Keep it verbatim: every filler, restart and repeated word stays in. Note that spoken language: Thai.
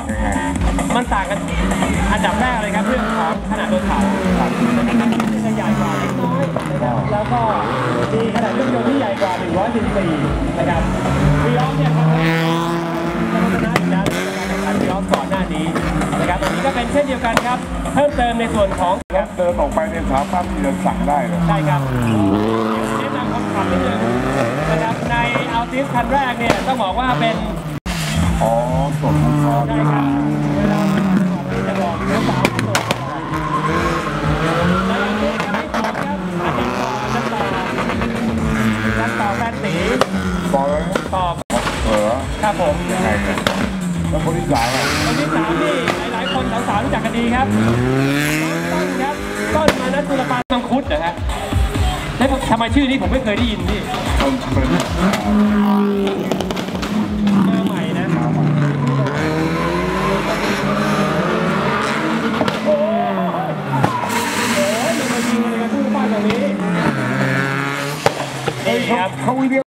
มันต่างกันอันดับแรกเลยครับเรื่องของขนาดตัวเขาจะใหญ่กว่าเล็กน้อยนะครับแล้วก็มีขนาดเครื่องยนต์ที่ใหญ่กว่าหนึ่งร้อยสิบสี่นะครับวีออฟเนี่ยเขาชนะอยู่แล้วในการแข่งขันวีออฟก่อนหน้านี้นะครับตรงนี้ก็เป็นเช่นเดียวกันครับเพิ่มเติมในส่วนของเดินออกไปในสามารถที่จะสั่งได้เลยใช่ครับแนะนำคนขับนิดนึงนะครับในอัลติสคันแรกเนี่ยต้องบอกว่าเป็นอ๋อส่วนของเขาใช่ครับเวลาจะบอกเนื้อสาวส่วนในอัลติสจะไม่ถอดครับอันนี้ต่อจะต่อจะต่อแฟนสีต่อเลยต่อเออครับผมยังไงกันแล้วคนที่สามอ่ะคนที่สามนี่หลายๆคนสาวๆรู้จักกันดีครับต้นครับต้นมานัทจุลปานมังคุดนะฮะแล้วทำไมชื่อนี้ผมไม่เคยได้ยินพี่ต้นเป็นมาใหม่นะโอ้ยโอ้ยมันมายิงอะไรกันทุกบ้านตรงนี้นี่ครับเขาวิดีโอ